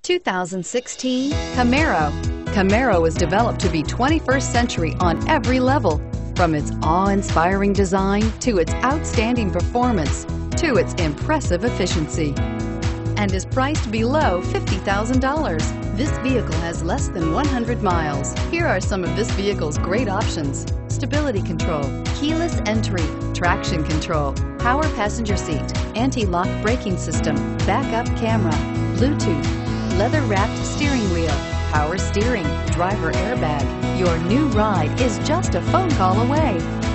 2016 Camaro. Camaro was developed to be 21st century on every level, from its awe-inspiring design to its outstanding performance to its impressive efficiency, and is priced below $50,000. This vehicle has less than 100 miles. Here are some of this vehicle's great options: stability control, keyless entry, traction control, power passenger seat, anti-lock braking system, backup camera, Bluetooth, leather-wrapped steering wheel, power steering, driver airbag. Your new ride is just a phone call away.